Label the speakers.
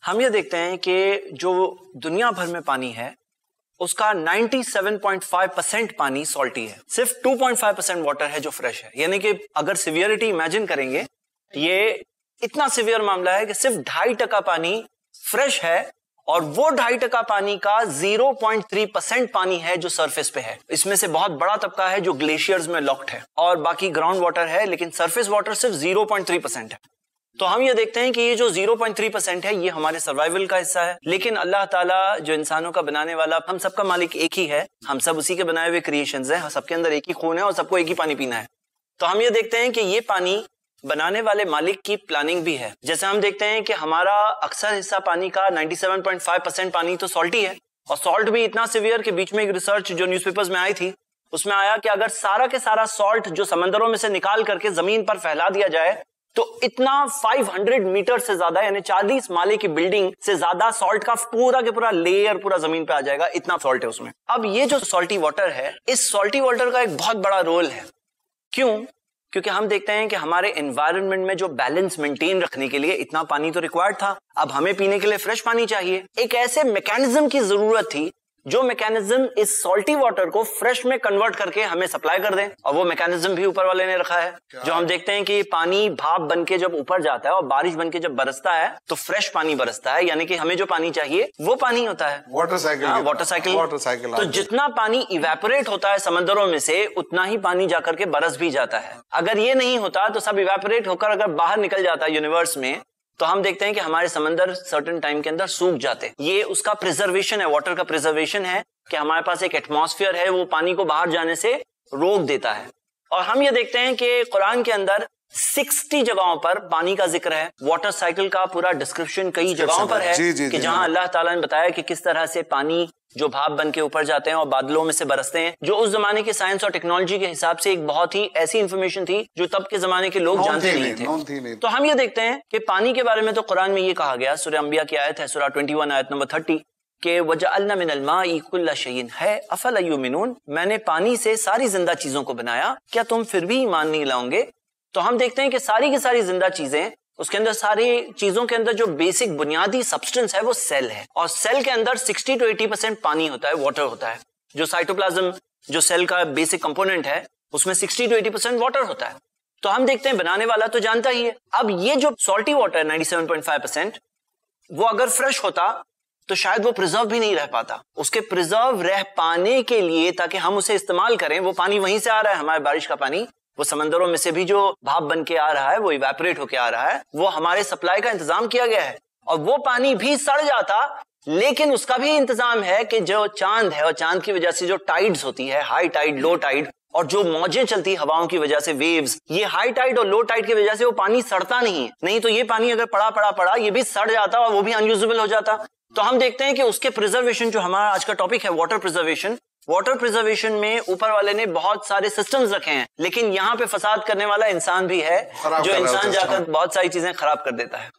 Speaker 1: हम ये देखते हैं कि जो दुनिया भर में पानी है उसका 97.5% पानी सॉल्टी है, सिर्फ 2.5% वाटर है जो फ्रेश है। यानी कि अगर सिवियरिटी इमेजिन करेंगे, ये इतना सिवियर मामला है कि सिर्फ 2.5% पानी फ्रेश है और वो 2.5% पानी का 0.3% पानी है जो सरफेस पे है। इसमें से बहुत बड़ा तबका है जो ग्लेशियर्स में लॉक्ड है और बाकी ग्राउंड वाटर है, लेकिन सरफेस वाटर सिर्फ 0.3% है। तो हम ये देखते हैं कि ये जो 0.3% है ये हमारे सर्वाइवल का हिस्सा है, लेकिन अल्लाह ताला जो इंसानों का बनाने वाला, हम सबका मालिक एक ही है, हम सब उसी के बनाए हुए क्रिएशंस हैं, सबके अंदर एक ही खून है और सबको एक ही पानी पीना है। तो हम ये देखते हैं कि ये पानी बनाने वाले मालिक की प्लानिंग भी है। जैसे हम देखते हैं कि हमारा अक्सर हिस्सा पानी का 97.5% पानी तो सॉल्टी है, और सॉल्ट भी इतना सिवियर कि बीच में एक रिसर्च जो न्यूज़पेपर्स में आई थी उसमें आया कि अगर सारा के सारा सॉल्ट जो समंदरों में से निकाल करके जमीन पर फैला दिया जाए तो इतना 500 मीटर से ज्यादा यानी 40 माले की बिल्डिंग से ज्यादा सॉल्ट का पूरा के पूरा लेयर पूरा जमीन पे आ जाएगा, इतना सॉल्ट है उसमें। अब ये जो सॉल्टी वाटर है, इस सॉल्टी वाटर का एक बहुत बड़ा रोल है। क्यों? क्योंकि हम देखते हैं कि हमारे एनवायरनमेंट में जो बैलेंस मेंटेन रखने के लिए इतना पानी तो रिक्वायर्ड था, अब हमें पीने के लिए फ्रेश पानी चाहिए। एक ऐसे मैकेनिज्म की जरूरत थी जो मैकेनिज्म इस सॉल्टी वाटर को फ्रेश में कन्वर्ट करके हमें सप्लाई कर दे, और वो मैकेनिज्म भी ऊपर वाले ने रखा है। जो हम देखते हैं कि पानी भाप बन के जब ऊपर जाता है और बारिश बन के जब बरसता है तो फ्रेश पानी बरसता है, यानी कि हमें जो पानी चाहिए वो पानी होता है।
Speaker 2: Water cycle.
Speaker 1: तो जितना पानी इवेपोरेट होता है समंदरों में से उतना ही पानी जाकर के बरस भी जाता है। अगर ये नहीं होता तो सब इवेपोरेट होकर अगर बाहर निकल जाता है यूनिवर्स में, तो हम देखते हैं कि हमारे समंदर सर्टेन टाइम के अंदर सूख जाते। ये उसका प्रिजर्वेशन है, वाटर का प्रिजर्वेशन है कि हमारे पास एक एटमॉस्फेयर है वो पानी को बाहर जाने से रोक देता है। और हम ये देखते हैं कि कुरान के अंदर 60 जगहों पर पानी का जिक्र है। वाटर साइकिल का पूरा डिस्क्रिप्शन कई जगहों पर है कि जहां अल्लाह ताला ने बताया कि किस तरह से पानी जो भाप बन के ऊपर जाते हैं और बादलों में से बरसते हैं, जो उस जमाने की साइंस और टेक्नोलॉजी के हिसाब से एक बहुत ही ऐसी इंफॉर्मेशन थी जो तब के जमाने के लोग जानते नहीं थे। तो हम ये देखते हैं कि पानी के बारे में तो कुरान में ये कहा गया, सूरह अंबिया की आयत है, सूरह 21 आयत नंबर 30 के वजअलना मिनल माई कुल्ला शैइन है अफला युमिनून, मैंने पानी से सारी जिंदा चीजों को बनाया, क्या तुम फिर भी ईमान नहीं लाओगे? तो हम देखते हैं कि सारी की सारी जिंदा चीजें, उसके अंदर सारी चीजों के अंदर जो बेसिक बुनियादी सब्सटेंस है वो सेल है, और सेल के अंदर 60 to 80% पानी होता है, वाटर होता है। जो साइटोप्लाज्म जो सेल का बेसिक कंपोनेंट है उसमें 60 to 80% वाटर होता है। तो हम देखते हैं बनाने वाला तो जानता ही है। अब ये जो सॉल्टी वाटर है 97.5%, वो अगर फ्रेश होता तो शायद वो प्रिजर्व भी नहीं रह पाता। उसके प्रिजर्व रह पाने के लिए, ताकि हम उसे इस्तेमाल करें, वो पानी वहीं से आ रहा है, हमारे बारिश का पानी, वो समंदरों में से भी जो भाप बन के आ रहा है, वो इवेपोरेट होके आ रहा है, वो हमारे सप्लाई का इंतजाम किया गया है। और वो पानी भी सड़ जाता, लेकिन उसका भी इंतजाम है कि जो चांद है और चांद की वजह से जो टाइड्स होती है, हाई टाइड, लो टाइड, और जो मौजें चलती हवाओं की वजह से, वेव्स, ये हाई टाइड और लो टाइड की वजह से वो पानी सड़ता नहीं है। नहीं तो ये पानी अगर पड़ा ये भी सड़ जाता और वो भी अनयूजेबल हो जाता। तो हम देखते हैं कि उसके प्रिजर्वेशन, जो हमारा आज का टॉपिक है वाटर प्रिजर्वेशन में ऊपर वाले ने बहुत सारे सिस्टम्स रखे हैं, लेकिन यहाँ पे फसाद करने वाला इंसान भी है, जो इंसान जाकर बहुत सारी चीजें खराब कर देता है।